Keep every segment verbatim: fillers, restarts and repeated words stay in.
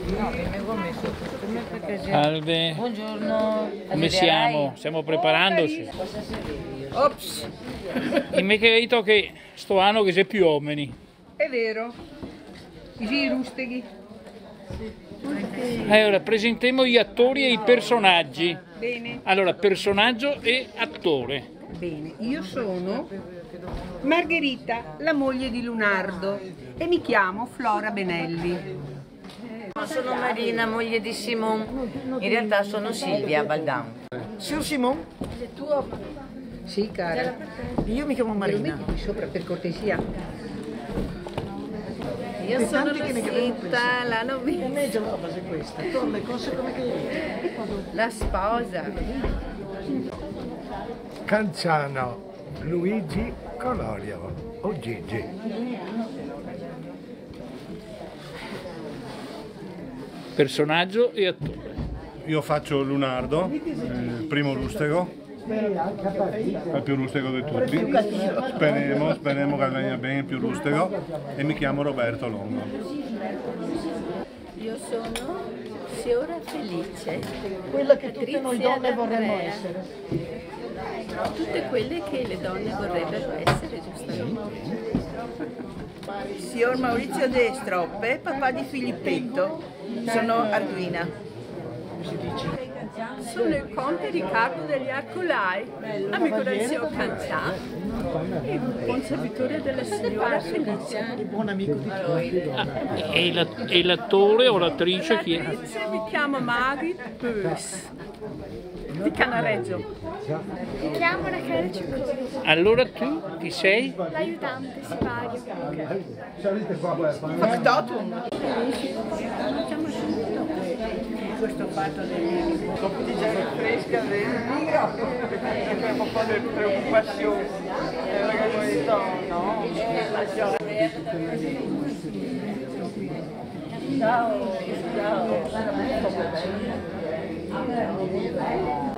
Salve. Buongiorno. Come siamo? Stiamo preparandoci. Ops. E mi hai detto che sto anno che c'è più uomini. È vero. I rusteghi. Allora, presentiamo gli attori e i personaggi. Bene. Allora, personaggio e attore. Bene, io sono Margherita, la moglie di Lunardo, e mi chiamo Flora Benelli. Sono Marina, moglie di Simon. In realtà sono Silvia Baldan. Signor Simon? Sì, cara. Io mi chiamo Me lo Marina. metti qui sopra per cortesia? Io sono Rosita, la novizia, A me già la base è questa. Tu le cose come che... la sposa. Canzano Luigi Colorio o Gigi. Personaggio e attore. Io faccio Lunardo, il primo rustego, il più rustego di tutti. Speriamo, speriamo che venga bene il più rustego, e mi chiamo Roberto Longo. Io sono Fiora Felice, Quella che tutte noi Patrizia donne vorremmo D'Andrea. essere. Tutte quelle che le donne vorrebbero essere, giustamente. Signor Maurizio Destroppe, papà di Filippetto, sono Arduina. Sono il conte Riccardo degli Arcolai, amico del signor Cancià e buon servitore della signora Felice. Buon amico di tutti. Ah, e la- e l'attore o l'attrice chi è? L'attrice mi chiamo Mari Bös, di Canareggio. Mi chiamo Rachele Ciccone, Allora tu chi sei? l'aiutante sipario. Factotum. Questo fatto di fresca è un po' di preoccupazione. No, ciao, ciao.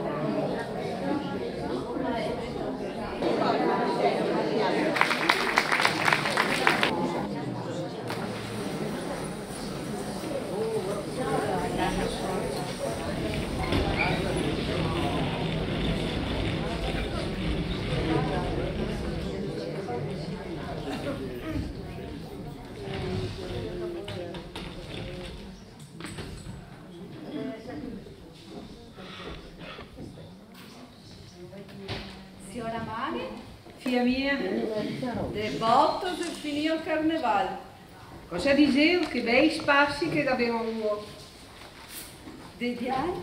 Signora Mari, Figlia mia, de botto del finito carnaval. cosa dicevo? Che bei spassi che abbiamo avuto. Vediamo.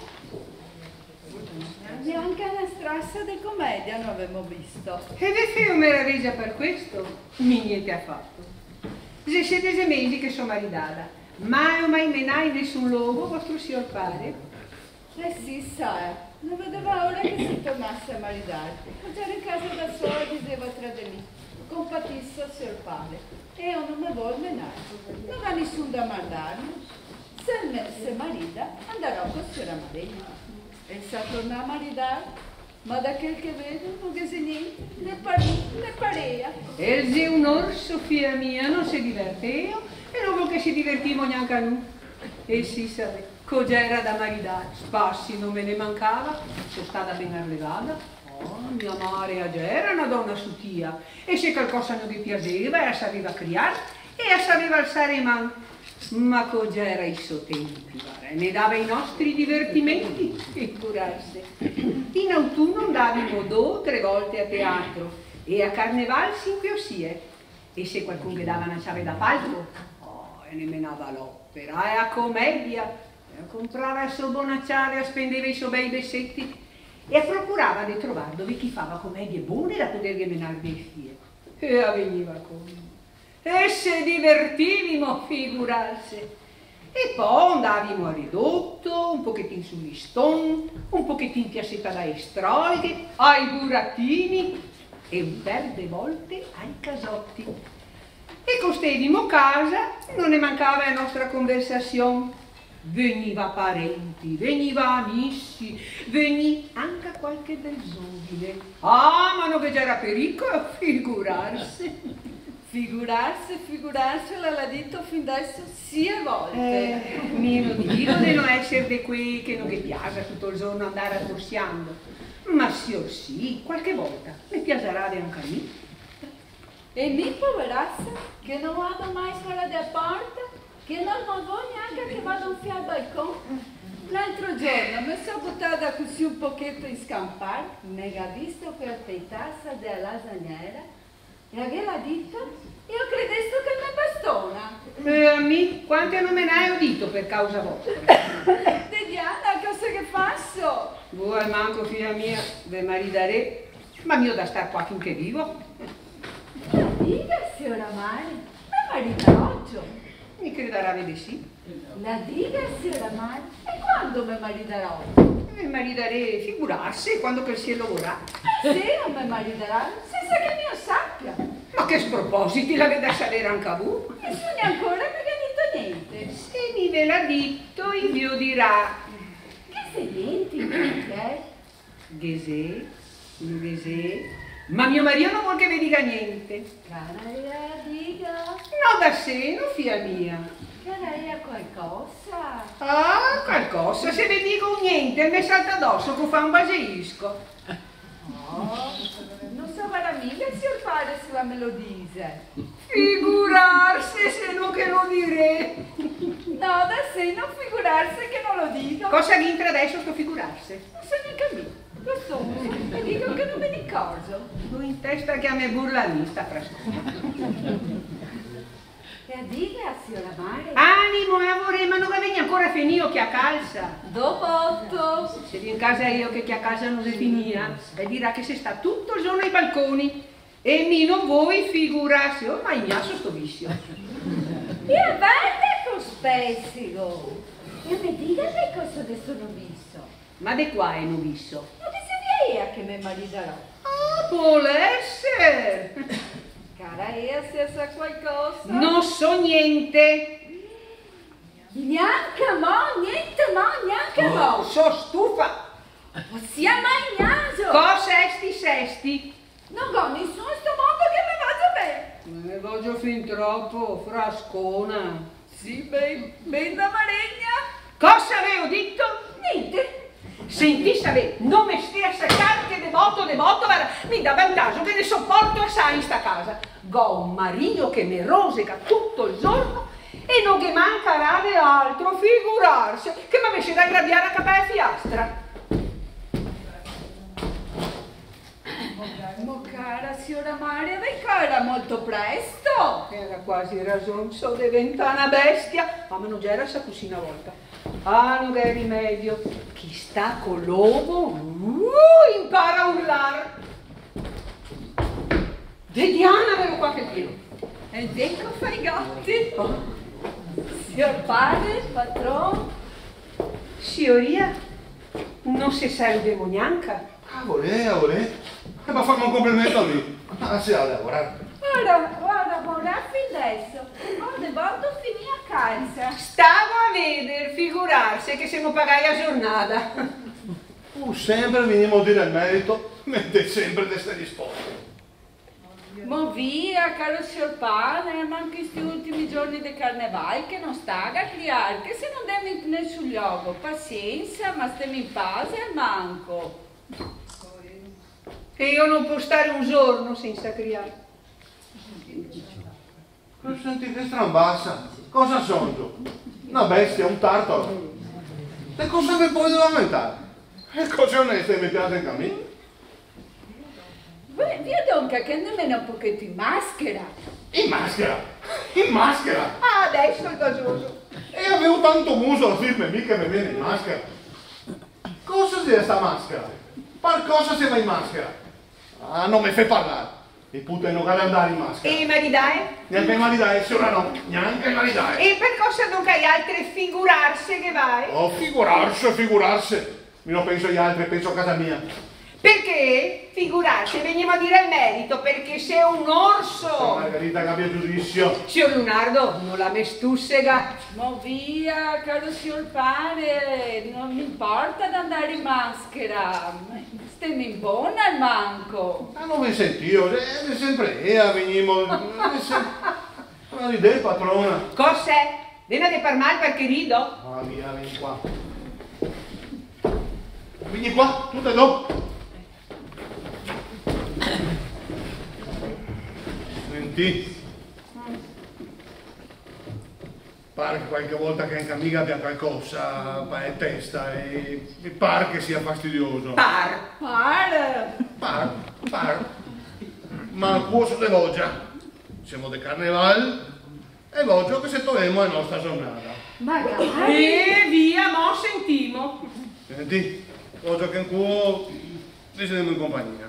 Neanche una strassa di commedia non abbiamo visto. E vi fai una meraviglia per questo? Mi niente affatto. Se siete sei mesi che sono maridata, mai o mai menai nessun luogo, vostro signor pare. Eh sì, sa, non vedeva ora che si tornasse a maridare. Quando era in casa da sola diceva tra di lì, compatisse al signor padre. E io non mi voglio menare, non va nessuno da mandarmi. Se me se marida, andrò con signora Maria. E sa tornare a maridare, ma da quel che vedo non che se niente, né parì, né parea. E se un orso, figlia mia, non si diverte io, e non vuol che si divertivo neanche a noi. E si sa, cog'era da maridare, spassi non me ne mancava, sono stata ben arlegata. Oh, mia Maria già era una donna sutia, e se qualcosa non gli piaceva, e sapeva criare, e sapeva alzare i mani. Ma cog'era il suo tempo, ne dava i nostri divertimenti, figurarsi. In autunno andavamo due o tre volte a teatro, e a Carneval cinque o sei. E se qualcuno che dava una chiave da palco, oh, e ne menava l'opera, e a commedia, e a comprare il suo bonacciare, e spendeva i suoi bei bessetti, e procurava di trovare dove chi fava commedie buone da potergli menare dei figli. E avveniva con e se divertivimo, figurarsi. E poi andavamo a ridotto, un pochettino sugli ston, un pochettino piazzetta da estroghe, ai burattini e un per de volte ai casotti. E costedimo casa, non ne mancava la nostra conversazione. Veniva parenti, veniva amici, veni anche qualche del giovine. Ah, ma non che c'era pericolo, figurarsi. Figurarsi, figurarsela l'ha detto fin adesso sei volte. Eh, mio Dio, di non essere di quei che non mi piace tutto il giorno andare torsiando. Ma sì o sì, qualche volta mi piacerà anche a me. E mi poverassa, che non vado mai fuori da porta, che non mi voglio neanche che vado un fiato al balcone. L'altro giorno mi sono buttata così un pochetto in scampare, mega visto per peitassa della lasagnera, e aveva detto, io credesto che mi bastona. E a me, quante non me ne hai udito per causa vostra? De Diana, cosa che faccio? Voi al manco, figlia mia, ve maridare, ma mio da star qua finché vivo. La dica, signora Mari, mi mariterò oggi. Mi crederà di sì. La dica, signora Mari, e quando mi mariterò oggi? Mi maridare, figurarsi, quando che si lavora. Eh sì, non mi mariterà, senza che io sappia. Ma che spropositi la vede a salire anche a voi? Nessuno ancora mi ha detto niente. Se mi ve l'ha detto, io dirà. Che sei niente, perché? Gesè, Gesè. Ma mio marito non vuol che vi dica niente. Cara io dica. No, da sé, non figlia mia. Cara io qualcosa. Ah, qualcosa, se vi dico niente, mi salta addosso che fa un baseisco. Oh, non so veramente se il padre se la me lo dice. Figurarsi se non che lo direi. No, da sé non figurarsi che non lo dico. Cosa che entra adesso sto figurarsi? Non so neanche a me. Lo so, mi dico che non me ne ricordo. Tu in testa che a me burla mi sta frascona. E a dire a signora Mari? Animo e amore, ma non avevi ancora finito che a calza. Dopo otto. Se viene in casa io che, che a casa non si finia, e dirà che si sta tutto il giorno ai balconi e mi non vuoi figurarsi. Ormai mi asso sto vizio. E verde con spessico. E mi dica che cosa adesso sono visto. Ma di qua è non visto? Ma che se via che mi mariderò? Ah, può essere. Cara io se sa qualcosa. Non so niente. Neanche mo, niente mo, neanche mo. Oh, so stufa. Ossia mai naso. Cosa esti sesti? Non ho nessuno sto mondo che mi vada bene. Me ne voglio fin troppo, frascona. Sì, ben, ben da maregna. Cosa avevo detto? Niente. Senti, Sabe, non mi stia a saccare che devoto, devoto, guarda, mi dà vantaggio che ne sopporto assai in sta casa. Go un marito che mi rosica tutto il giorno e non che manca rade altro, figurarsi, che mi avesse da grabbiare a capare fiastra. Mo cara signora Maria, era molto presto. Era quasi ragione, so diventare una bestia. Ma non c'era sta così una volta. Ah, non è rimedio. Chi sta con l'uovo, uh, impara a urlare. De Diana avevo qualche tiro. Ed ecco fa i gatti. Signor padre, patron. Signoria, non si serve neanche. Ah, volè, volè. E ma fammi un complimento a lui. Ah, si ha da lavorare. Guarda, guarda, guarda, fin adesso. Ogni volta finì a casa. Stavo a vedere, figurarsi che siamo pagati a giornata. Tu sempre venimo a dire il merito, mentre sempre te stai disposto. Ma via, caro signor padre, ma anche questi ultimi giorni di carnevale che non sta a criare, che se non devi nel sul luogo, pazienza, ma stiamo in pace e manco. E io non posso stare un giorno senza criare. Senti che strambassa, cosa sono tu? Una bestia, un tartaro. E cosa vi puoi lamentare? E cose oneste mi piace anche a me. Beh, via dunque che nemmeno un pochetto in maschera. In maschera? In maschera? Ah, adesso è gasoso. E avevo tanto muso a firme mica mi viene in maschera. Cosa sia sta maschera? Qualcosa si va in maschera. Ah, non mi fai parlare. I puttani non vogliono andare in maschera. E maridai? Neanche il maridai, signora no. Neanche il maridai. E per cosa non hai altre figurarsi che vai? Oh, figurarsi, figurarsi. Io non penso agli altri, penso a casa mia. Perché? Figurarsi, veniamo a dire il merito, perché sei un orso. Margherita che abbia giudizio. Signor Leonardo, non la mestussega. Ma via, caro signor padre, non mi importa di andare in maschera. Stemmi buona al manco. Ma non mi sentio, è sempre ea, venimo. Ma l'idea, patrona. Cos'è? Vieni a parlare perché rido? Ah, via, vieni qua. Vieni qua, tu te do. Senti. Pare che qualche volta che anche amica abbia qualcosa in testa e mi pare che sia fastidioso. Par. Par. Par, par. Ma al corso de Loggia, siamo de Carneval e voglio che se troviamo la nostra giornata. Magari. E via, mo sentimo. Senti, voglio che in cuo decidiamo in compagnia.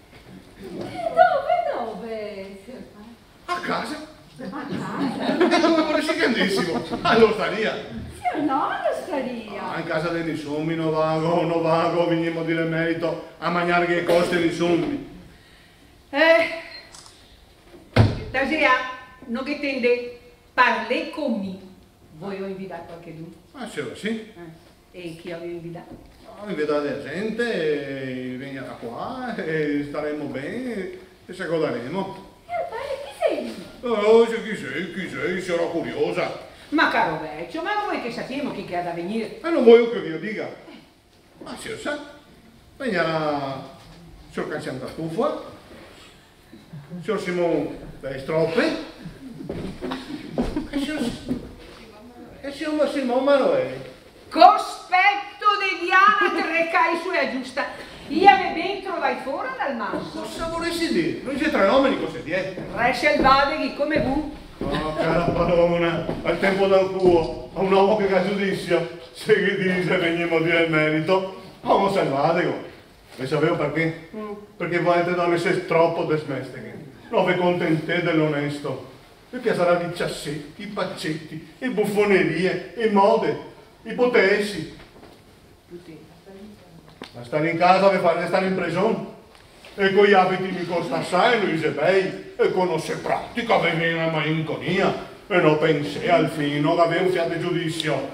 Dove, dove? A casa. A casa? E dove vorresti che andessimo? All'osteria. Sì, no, all'osteria. Ah, in casa dei insommi, non vago, non vago, venimmo a dire merito a mangiare che costa gli insommi. Eh, stasera, non che tende, parlez con me. Voi ho invitato qualcuno? Ah, sì, sì. Eh, e chi avevo invitato? Ah, invitate la gente, e veniamo qua e staremo bene e ci accodaremo. E al padre chi sei? Oh, chi sei, chi sei, sarò curiosa. Ma caro vecchio, ma non vuoi che sappiamo chi che ha da venire? E non voglio che io dica. Ma si sa, venirà signor Cancianta Stufa, signor Simone delle Stroppe e signor, e signor Massimo Manuele. Cospetto di Diana Trecai su e giusta. Io ave ben trovai fuori dal masso. Cosa vorresti dire? Non c'è tre nomi, cosa dietro? Re selvaghi come vu. Oh, cara padrona, al tempo del cuo, a un uomo che ha giudizio, se che dice veniamo a dire il merito, uomo selvatico. E sapevo perché? Mm. Perché voi avete donne se troppo desmestiche. Non vi contentate dell'onesto. Vi piacerà i ciassetti, i paccetti, le buffonerie, i mode, i potessi. Ma stare in casa vi fate stare in prigione. E con gli abiti mi costa assai, Luise Bei, e conosce pratica, avevi una malinconia, e non pensai al fino che avevo un fiato giudizio.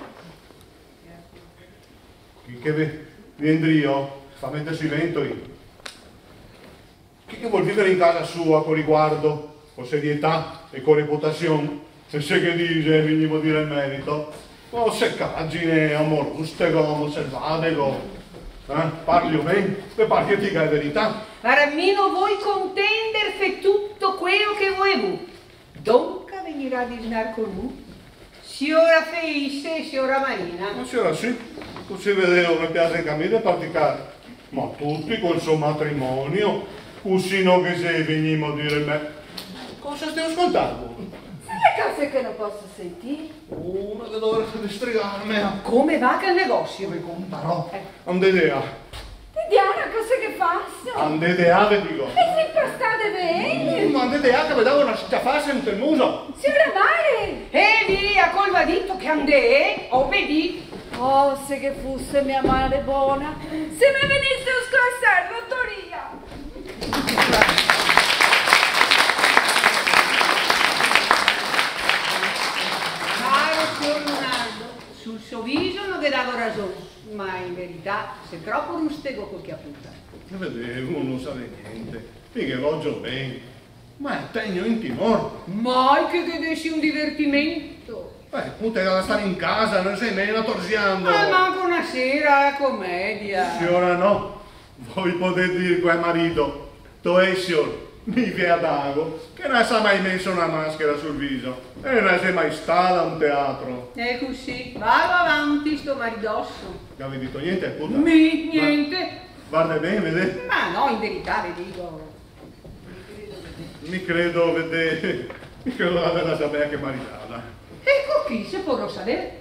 Chi che vi vendrio, fa mettersi ventoli. Chi che vuol vivere in casa sua con riguardo, con serietà e con reputazione, se se che dice, venivo a dire il merito, o seccaggine, amor rustego, selvatico. Eh? Parli o bene, e parli che ti la verità. Aramino voi contender fe tutto quello che volevo. Donca venirà a dinar con lui. Signora Feisse e signora Marina. Ma signora sì, così vedevo mi piace in camminare e praticare. Ma tutti col suo matrimonio, così non che se venimo a dire me. Cosa stiamo ascoltando? Le cose che non posso sentire. Oh, ma che dovrei distrigarmi. Come va che il negozio? Come comparò? Eh. Non idea. Diana, cosa che faccio? Andete a, vi dico. Mi si impastate bene? Ma andete a che mi davo una schiaffassa in il muso. Signora Mare! E via, col vadito che andè, obbedì. Oh, se che fosse mia madre buona, se mi venisse a scassare l'ottoria. Caro signor Leonardo, sul suo viso non vi davo ragione. Ma in verità, se troppo rustego col chiapputa. Vedevo, non sa niente. Mica voglio bene. Ma è tegno in timore. Mai che vedessi un divertimento. Eh, puta, da stare in casa, non sei meno torziando. Ma manco una sera, commedia. Signora no, voi potete dire quel marito, tu è signor, mi via d'ago, che non si è mai messo una maschera sul viso e non si è mai stata a un teatro. E così, vado avanti, sto maridosso. Non avete detto niente, puta? Mi, niente. Guarda bene, vedete? Ma no, in verità, vi dico. Mi credo, vedete, mi credo la bella sapere che maritata. E con chi se potrò sapere?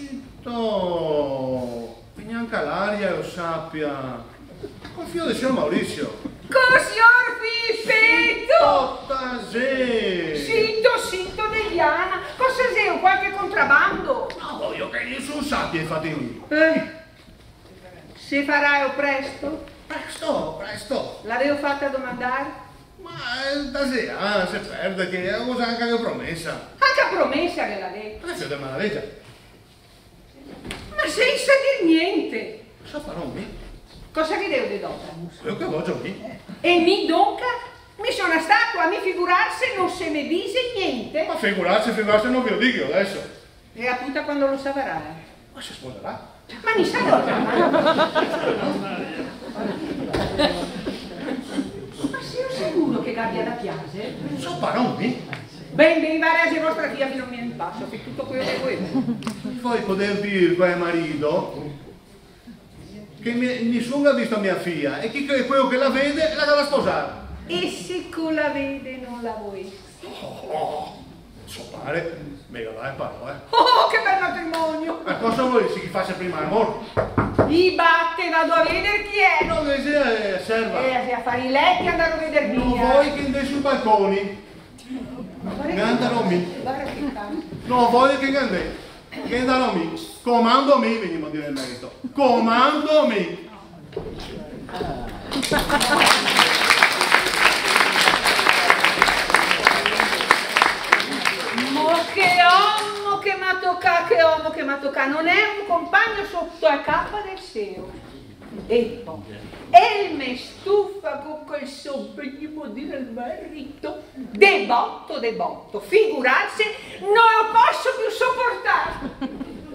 Uscito, neanche l'aria lo sappia. Confio del signor Maurizio. Con signor Pippetto! Tasè! Sito, sito Deliana, cosa sei, un qualche contrabbando? No, voglio che gli sono sappia e fate lì. Eh, se farai o presto? Presto, presto. L'avevo fatta domandare? Ma Tasè, ah, se perde che è una cosa anche che promessa. Anche promessa che l'ha detto. Adesso te me la legge. Ma senza dir niente. Cosa farò me? Cosa vi devo di dopo? Io che voglio lì. E mi donca? Mi sono stato a mi figurarsi, non se mi dice niente. Ma figurarsi, figurarsi non ve lo dico adesso. E appunto quando lo saprà. Ma si sposerà? Ma mi sa Ma sei sicuro che cambia da piace? Non so paroni. Ben, ben, va a vostra figlia fino a un in passo, che tutto quello che vuoi. Poi poter dire quel marito che mi- nessuno ha visto mia figlia e chi è quello che la vede la deve sposare. E se con la vede non la vuoi? Oh, so pare, mega dai parole. Oh, che bel matrimonio! Ma cosa vuoi che faccia prima l'amore? I batte, vado a vedere chi è! No, che sia serva. E a fare i letti andare a vedere Non via. vuoi che andai sui balconi? Andano mi. Guarda che tanto. No, voglio che andai. Che andano mi. Comando mi, veniamo a dire il merito. Comando mi. Mo che uomo che m'ha toccato, che uomo che m'ha toccato. Non è un compagno sotto a capa del seo. E poi, e me stufa con quel soprimo del marito, debotto, debotto, figurarsi, non lo posso più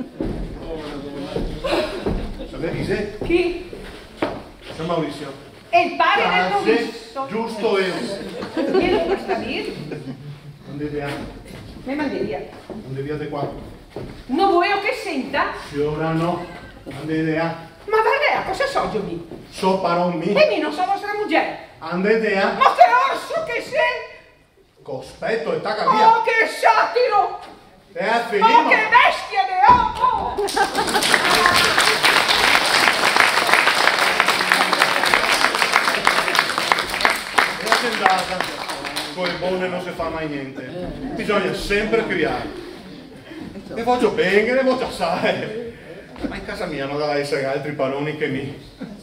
sopportare. Sapete chi sei? Chi? Sono Maurizio. E il padre del Ah, sì, novisso. giusto io. Io non posso dire. Andate a. Mi mandi via. Andate via di qua. Non voglio che senta. Sì, ora no. Andate a. Ma guarda, cosa so io mi? So paron mi. E mi non so vostra moglie. Andate a. Ma che orso che sei! Cospetto e tacca via. Oh, che satiro! E a Oh, finire. che bestia di uomo! È andata. Con le buone non si fa mai niente. Bisogna sempre criare. E voglio bene, ne voglio assai. Ma in casa mia non deve essere altri paroni che mi.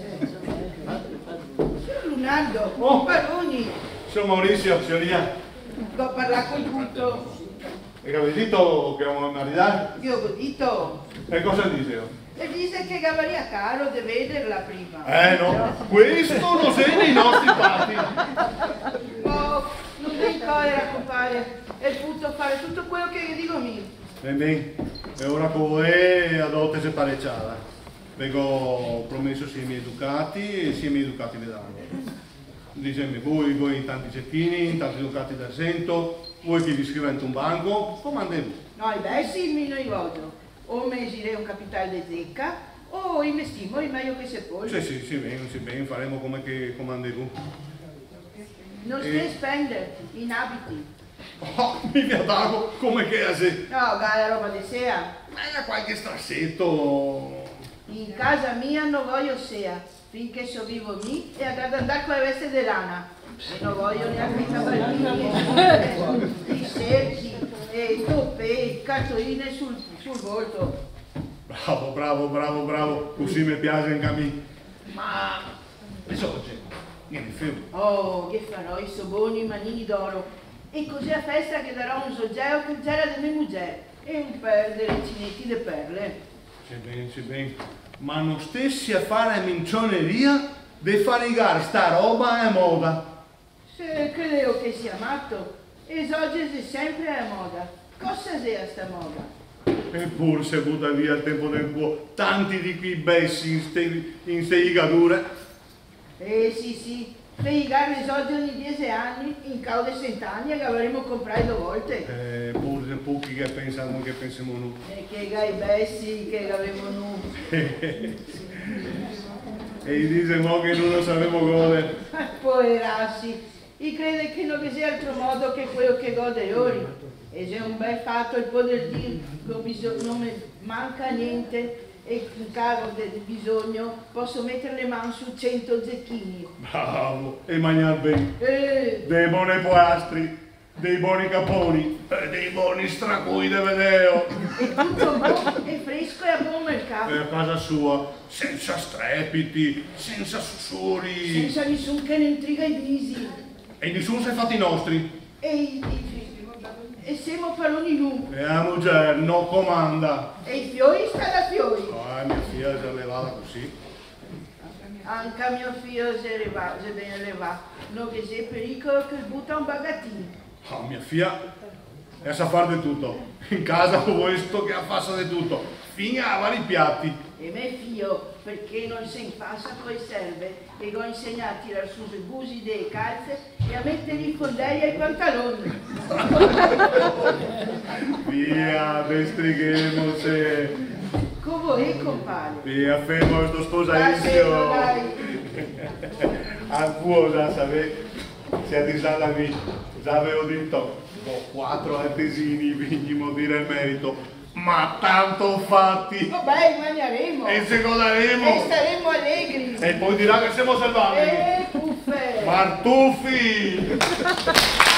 Lunardo, Oh. Baroni, Signor Maurizio, signoria. devo parlare con tutto. E che avete detto che è una marità? Io ho detto, E cosa dicevo? e dice che Gavaria caro di vederla prima. Eh no, questo non sei nei nostri patti. Oh, non mi collera, compare. È potuto fare tutto quello che io dico mio. Ben ben, e ora con voi a dote se pareggiata. Vengo promesso sia i miei ducati e sia i miei ducati le danno. Dicemi, voi, voi in tanti cecchini, in tanti ducati d'argento, voi che vi scrivete un banco, comandate voi. No, i bessi mi non voglio. O mi girei un capitale di zecca, o investimo il meglio che si può. Sì, sì, sì, ben, sì, ben, faremo come che comandate voi. Non si Eh. deve spendere in abiti. Oh, mi piatago come che a se. No, la roba di sea. Ma era qualche strassetto. In casa mia non voglio sea, finché so vivo mi e ad andare con le vesti di lana. E non voglio neanche i cavallini, i secchi, e i toppe, cartoline sul, sul volto. Bravo, bravo, bravo, bravo, così mi piace in cammino. Ma le sorge, vieni film. Oh, che farò i soboni manini d'oro. E così a festa che darò un soggetto che c'era delle mie moglie e un per delle cinetti di perle. C'è bene, c'è bene. Ma non stessi a fare mincioneria di fare gare sta roba è moda. Se credo che sia matto, e oggi è sempre a moda. Cosa sia sta moda? Eppure si butta via il tempo del cuore tanti di quei bessi in ste, in ste igadure. Eh sì sì, per i gare oggi ogni dieci anni, in caude cent'anni che avremo comprato due volte. Eh, pure pochi che pensano che pensiamo noi. E che gai bessi che avevamo noi. E dice mo che non lo sapevo godere. Poverassi, io credo che non vi sia altro modo che quello che gode ora. E se è un bel fatto il poter dire che bisog- non mi manca niente e in caso di bisogno posso mettere le mani su cento zecchini. Bravo, e mangiare bene. Eh, Dei buoni poastri, dei buoni caponi, e dei buoni stracui de vedeo. e tutto buono e fresco e a buon mercato. E a casa sua, senza strepiti, senza sussurri. Senza nessun che ne intriga i visi. E nessuno si è fatti i nostri. E, i- i- e siamo paroni nu. E la moglie non comanda. E i fiori sta da fiori. Ah, mia figlia già levata così. anche mio figlio si è va, si è ben levato. Non che c'è pericolo che butta un bagattino. Ah, mia figlia e sa fare di tutto. In casa ho questo che fa di tutto, fino a vari piatti. E mio figlio, perché non si impassa poi serve, e ho insegnato a tirare su i busi delle calze e a mettere i fondelli ai pantaloni. Via, destrighemo se. Come è, compare? Via, fermo questo Dai, sposalizio. dai. A voi già sapete, se a disalami, già avevo detto, ho quattro altesini, venimo a dire il merito. Ma tanto fatti! Vabbè, mangeremo! E se godaremo! E staremo allegri! E poi dirà che siamo salvati! E puffe! Martuffi!